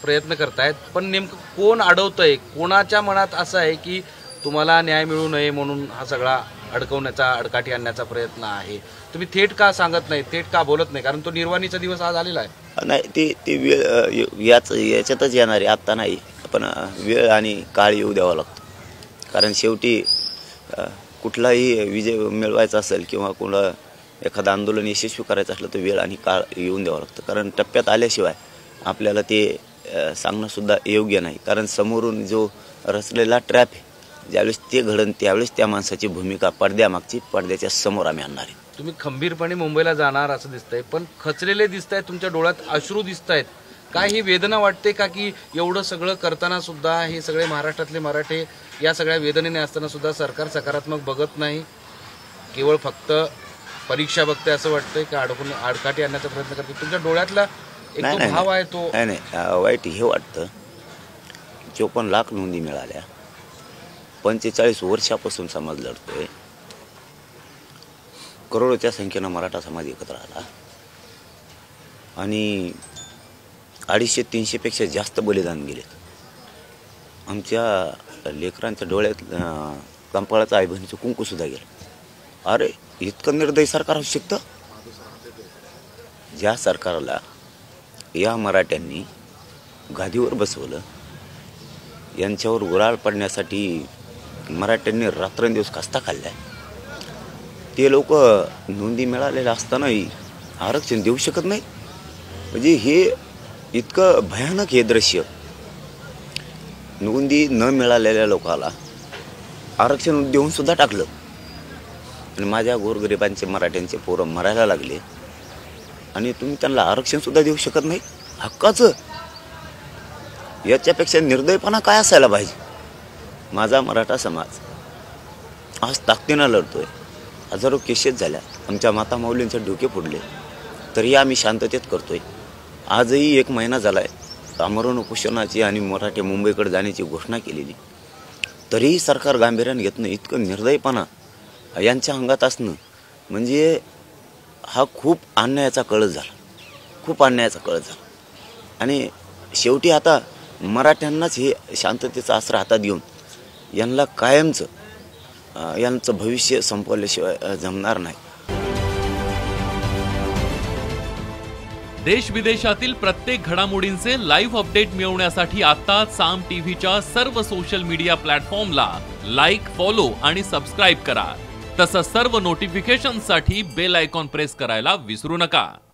प्रयत्न करतायत, पण नेमकं कोण अडवतंय, कोणाच्या मनात असं आहे की तुम्हाला न्याय मिळू नये म्हणून हा सगळा अडकवण्याचा अडकाठी आणण्याचा प्रयत्न आहे? तुम्ही थेट का सांगत नाही, थेट का बोलत नाही? कारण तो निर्वाणीचा दिवस आज आलेला आहे. नाही, ती वेळ याच्यातच येणार आहे, आत्ता नाही. पण वेळ आणि काळ येऊ द्यावा लागतो. कारण शेवटी कुठलाही विजय मिळवायचा असेल किंवा कोणा एखादं आंदोलन यशस्वी करायचं असलं तर वेळ आणि काळ येऊन द्यावं लागतं. कारण टप्प्यात आल्याशिवाय आपल्याला ते सांगणंसुद्धा योग्य नाही. कारण समोरून जो रचलेला ट्रॅप आहे, ज्यावेळेस ते घडन त्यावेळेस त्या माणसाची भूमिका पडद्यामागची पडद्याच्या समोर आम्ही आणणार आहे. तुम्ही खंबीरपणे मुंबईला जाणार असं दिसतंय, पण खचलेले दिसतायत, तुमच्या डोळ्यात अश्रू दिसतायत. काय ही वेदना वाटते का की एवढं सगळं करताना सुद्धा हे सगळे महाराष्ट्रातले मराठे या सगळ्या वेदनेने असताना सुद्धा सरकार सकारात्मक बघत नाही, केवळ फक्त परीक्षा बघते असं वाटतंय का आडकाठी आणण्याचा प्रयत्न करते? तुमच्या डोळ्यातला एक तो भाव आहे तो. नाही, वाईट हे वाटतं. 54 लाख नोंदी मिळाल्या, 45 वर्षापासून समाज लढतोय, करोडोच्या संख्येनं मराठा समाज एकत्र आला आणि 250-300 पेक्षा जास्त बलिदान गेले. आमच्या लेकरांच्या डोळ्यात कंपाळाचं आई बहिणीचं कुंकू सुद्धा गेलं. अरे, इतकं निर्दयी सरकार होऊ शकतं? ज्या सरकारला या मराठ्यांनी गादीवर बसवलं, यांच्यावर गुराळ पडण्यासाठी मराठ्यांनी रात्रंदिवस कास्ता खाल्लाय, ते लोक नोंदी मिळालेल्या असतानाही आरक्षण देऊ शकत नाही. म्हणजे हे इतकं भयानक हे दृश्य. नोंदी न मिळालेल्या लोकाला आरक्षण देऊन सुद्धा टाकलं आणि माझ्या गोरगरिबांचे मराठ्यांचे पोरं मरायला लागले आणि तुम्ही त्यांना आरक्षण सुद्धा देऊ शकत नाही हक्काचं. याच्यापेक्षा निर्दयपणा काय असायला पाहिजे? माझा मराठा समाज आज ताकदीनं लढतोय. हजारो केसेस झाल्या, आमच्या माता माऊलींचे डोके फोडले, तरी आम्ही शांततेत करतोय. आजही 1 महिना झालाय आमरण उपोषणाची आणि मराठे मुंबईकडे जाण्याची घोषणा केलेली, तरीही सरकार गांभीर्याने घेत नाही. इतकं निर्दयपणा यांच्या अंगात असणं म्हणजे हा खूप अन्यायाचा कळस झाला, खूप अन्यायाचा कळस झाला. आणि शेवटी आता मराठ्यांनाच हे शांततेचा आसरा हातात घेऊन यांना कायमचं यांचं भविष्य संपवल्याशिवाय जमणार नाही. देश विदेशातील प्रत्येक घडामोडींचे लाईव्ह अपडेट मिळवण्यासाठी आता साम टीव्हीच्या सर्व सोशल मीडिया प्लॅटफॉर्मला लाईक, फॉलो आणि सबस्क्राईब करा. तसंच सर्व नोटिफिकेशनसाठी बेल आयकॉन प्रेस करायला विसरू नका.